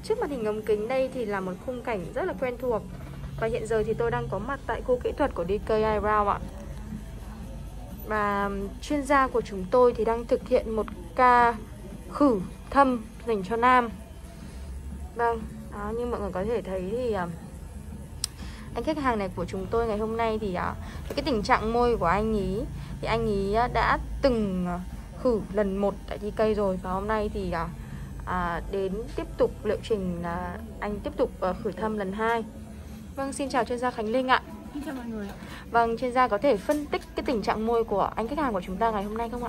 Trước màn hình ống kính đây thì là một khung cảnh rất là quen thuộc. Và hiện giờ thì tôi đang có mặt tại khu kỹ thuật của DK Eyebrow ạ. Và chuyên gia của chúng tôi thì đang thực hiện một ca khử thâm dành cho nam. Vâng, đó, như mọi người có thể thấy thì anh khách hàng này của chúng tôi ngày hôm nay thì cái tình trạng môi của anh ý thì anh ý đã từng khử lần 1 tại DK rồi. Và hôm nay thì đến tiếp tục liệu trình là anh tiếp tục khử thâm lần 2. Vâng, xin chào chuyên gia Khánh Linh ạ. Xin chào mọi người. Vâng, chuyên gia có thể phân tích cái tình trạng môi của anh khách hàng của chúng ta ngày hôm nay không ạ?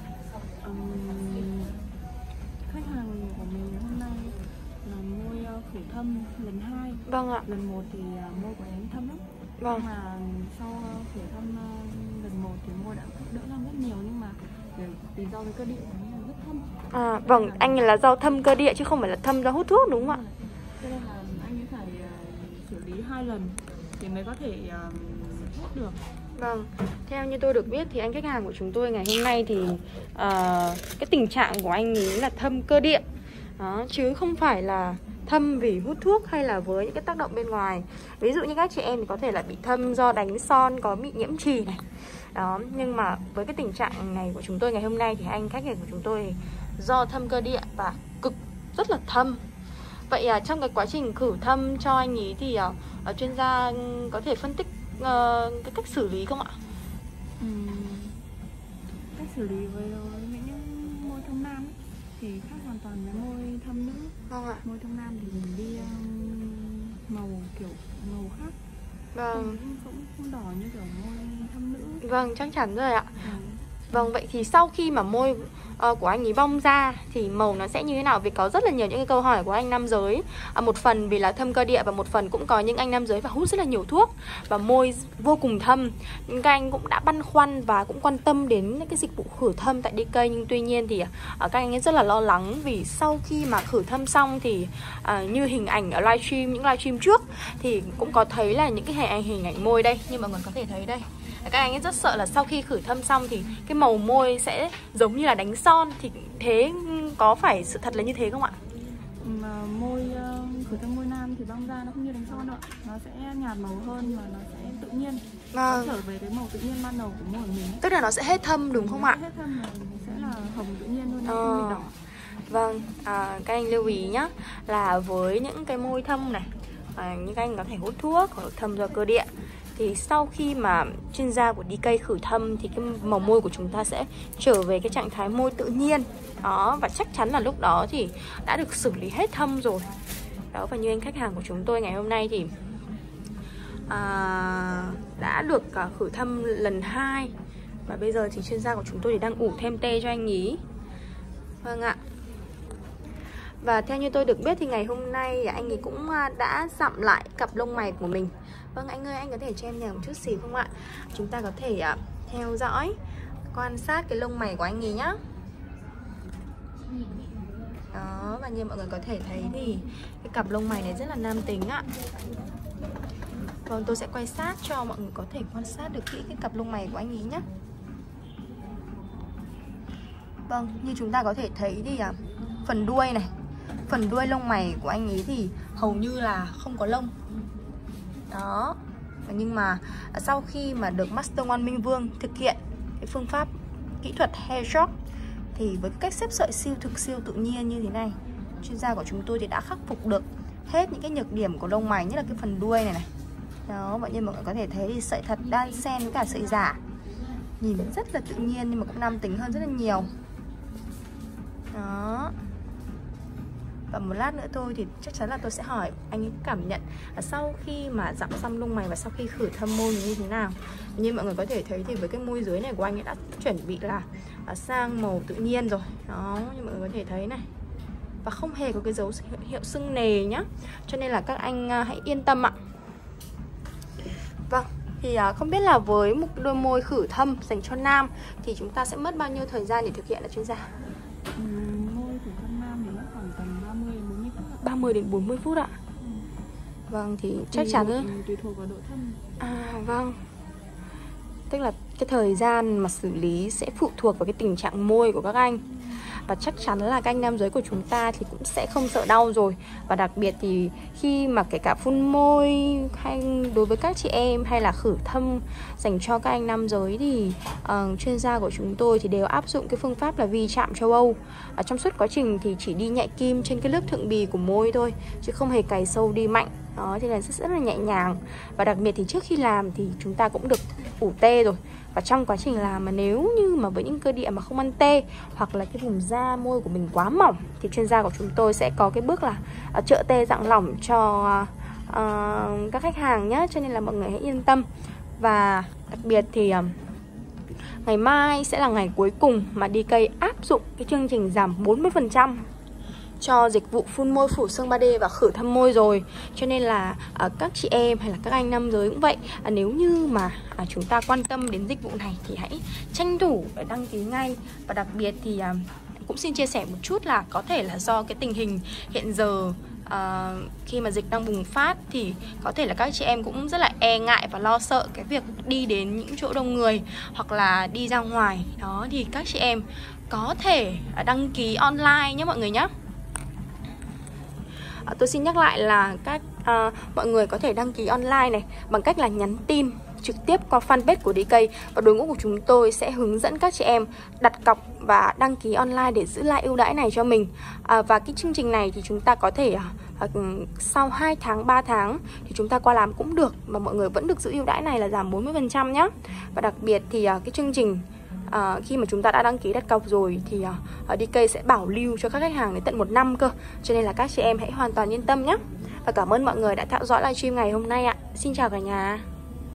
Khách hàng của mình hôm nay là môi khử thâm lần 2. Vâng ạ. Lần 1 thì môi của em thâm lắm. Vâng. Nhưng mà sau khử thâm lần 1 thì môi đã đỡ hơn rất nhiều, nhưng mà vì do cái cơ địa của nó rất thâm. Vâng, anh là do thâm cơ địa chứ không phải là thâm do hút thuốc đúng không ạ? Cho nên là anh ấy phải xử lý 2 lần thì mới có thể hút được. Vâng, theo như tôi được biết thì anh khách hàng của chúng tôi ngày hôm nay thì cái tình trạng của anh ấy là thâm cơ địa đó, chứ không phải là thâm vì hút thuốc hay là với những cái tác động bên ngoài. Ví dụ như các chị em thì có thể là bị thâm do đánh son, có bị nhiễm trì này đó. Nhưng mà với cái tình trạng này của chúng tôi ngày hôm nay thì anh khách hàng của chúng tôi do thâm cơ địa và rất là thâm. Vậy trong cái quá trình khử thâm cho anh ấy thì chuyên gia có thể phân tích cái cách xử lý không ạ? Cách xử lý với những môi thông nam ấy, thì khác hoàn toàn với môi thâm nữ. Vâng ạ. Môi thông nam thì mình đi màu kiểu màu khác. Vâng. Không đỏ như kiểu môi thâm nữ. Vâng, chắc chắn rồi ạ. Vâng, vậy thì sau khi mà môi của anh ấy bong ra thì màu nó sẽ như thế nào? Vì có rất là nhiều những cái câu hỏi của anh nam giới, một phần vì là thâm cơ địa và một phần cũng có những anh nam giới và hút rất là nhiều thuốc và môi vô cùng thâm. Các anh cũng đã băn khoăn và cũng quan tâm đến cái dịch vụ khử thâm tại DK. Nhưng tuy nhiên thì các anh ấy rất là lo lắng vì sau khi mà khử thâm xong thì như hình ảnh ở livestream, những livestream trước thì cũng có thấy là những cái hình ảnh môi đây, như mọi người có thể thấy đây. Các anh ấy rất sợ là sau khi khử thâm xong thì cái màu môi sẽ giống như là đánh son. Thì thế có phải sự thật là như thế không ạ? Môi khử thâm môi nam thì bong ra nó không như đánh son đâu ạ. Nó sẽ nhạt màu hơn và nó sẽ tự nhiên. Nó trở về cái màu tự nhiên ban đầu của môi của mình. Tức là nó sẽ hết thâm đúng không ạ? Hết thâm là sẽ là hồng tự nhiên luôn, không bị đỏ. Vâng, các anh lưu ý nhá, là với những cái môi thâm này, những các anh có thể hút thuốc hoặc thâm do cơ địa, thì sau khi mà chuyên gia của DK khử thâm thì cái màu môi của chúng ta sẽ trở về cái trạng thái môi tự nhiên đó, và chắc chắn là lúc đó thì đã được xử lý hết thâm rồi đó. Và như anh khách hàng của chúng tôi ngày hôm nay thì đã được khử thâm lần 2 và bây giờ thì chuyên gia của chúng tôi thì đang ủ thêm tê cho anh ý. Vâng ạ. Và theo như tôi được biết thì ngày hôm nay anh ấy cũng đã dặm lại cặp lông mày của mình. Vâng anh ơi, anh có thể cho em nhờ một chút xíu không ạ? Chúng ta có thể theo dõi, quan sát cái lông mày của anh ấy nhá. Đó, và như mọi người có thể thấy thì cái cặp lông mày này rất là nam tính ạ. Vâng, tôi sẽ quay sát cho mọi người có thể quan sát được kỹ cái cặp lông mày của anh ấy nhé. Vâng, như chúng ta có thể thấy thì phần đuôi này, phần đuôi lông mày của anh ấy thì hầu như là không có lông đó. Nhưng mà sau khi mà được Master One Minh Vương thực hiện cái phương pháp kỹ thuật hair short thì với cách xếp sợi siêu thực siêu tự nhiên như thế này, chuyên gia của chúng tôi thì đã khắc phục được hết những cái nhược điểm của lông mày, nhất là cái phần đuôi này đó. Vậy nên mọi người có thể thấy thì sợi thật đan xen với cả sợi giả, nhìn rất là tự nhiên nhưng mà cũng nam tính hơn rất là nhiều đó. Và một lát nữa thôi thì chắc chắn là tôi sẽ hỏi anh ấy cảm nhận sau khi mà dặm xong lông mày và sau khi khử thâm môi như thế nào. Như mọi người có thể thấy thì với cái môi dưới này của anh ấy đã chuẩn bị là sang màu tự nhiên rồi đó, như mọi người có thể thấy này, và không hề có cái dấu hiệu sưng nề nhá, cho nên là các anh hãy yên tâm ạ. Vâng, thì không biết là với một đôi môi khử thâm dành cho nam thì chúng ta sẽ mất bao nhiêu thời gian để thực hiện là chuyên gia? Môi khử thâm nam thì mất khoảng tầm 30 đến 40 phút. 30 đến 40 phút ạ. Vâng, thì chắc chắn tùy thuộc vào độ thâm. Vâng. Tức là cái thời gian mà xử lý sẽ phụ thuộc vào cái tình trạng môi của các anh. và chắc chắn là các anh nam giới của chúng ta thì cũng sẽ không sợ đau rồi. Và đặc biệt thì khi mà kể cả phun môi hay đối với các chị em hay là khử thâm dành cho các anh nam giới thì chuyên gia của chúng tôi thì đều áp dụng cái phương pháp là vi chạm châu Âu. Trong suốt quá trình thì chỉ đi nhẹ kim trên cái lớp thượng bì của môi thôi, chứ không hề cày sâu đi mạnh. Đó, thì là rất là nhẹ nhàng. Và đặc biệt thì trước khi làm thì chúng ta cũng được ủ tê rồi. Và trong quá trình làm mà nếu như mà với những cơ địa mà không ăn tê hoặc là cái vùng da môi của mình quá mỏng thì chuyên gia của chúng tôi sẽ có cái bước là trợ tê dạng lỏng cho các khách hàng nhé. Cho nên là mọi người hãy yên tâm. Và đặc biệt thì ngày mai sẽ là ngày cuối cùng mà DK áp dụng cái chương trình giảm 40% cho dịch vụ phun môi phủ xương 3D và khử thâm môi rồi. Cho nên là các chị em hay là các anh nam giới cũng vậy, nếu như mà chúng ta quan tâm đến dịch vụ này thì hãy tranh thủ để đăng ký ngay. Và đặc biệt thì cũng xin chia sẻ một chút là có thể là do cái tình hình hiện giờ khi mà dịch đang bùng phát thì có thể là các chị em cũng rất là e ngại và lo sợ cái việc đi đến những chỗ đông người hoặc là đi ra ngoài. Đó thì các chị em có thể đăng ký online nhé mọi người nhé. Tôi xin nhắc lại là mọi người có thể đăng ký online này bằng cách là nhắn tin trực tiếp qua fanpage của DK, và đội ngũ của chúng tôi sẽ hướng dẫn các chị em đặt cọc và đăng ký online để giữ lại ưu đãi này cho mình. Và cái chương trình này thì chúng ta có thể sau 2 tháng, 3 tháng thì chúng ta qua làm cũng được, mà mọi người vẫn được giữ ưu đãi này là giảm 40% nhé. Và đặc biệt thì cái chương trình khi mà chúng ta đã đăng ký đặt cọc rồi thì DK sẽ bảo lưu cho các khách hàng đến tận 1 năm cơ. Cho nên là các chị em hãy hoàn toàn yên tâm nhé. Và cảm ơn mọi người đã theo dõi livestream ngày hôm nay ạ. Xin chào cả nhà.